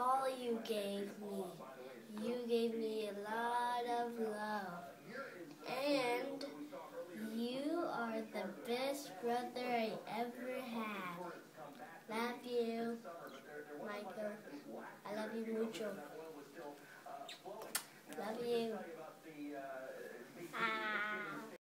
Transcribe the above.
all you gave me. You gave me a lot of love. And you are the best brother I ever had. Love you, Michael. I love you mucho.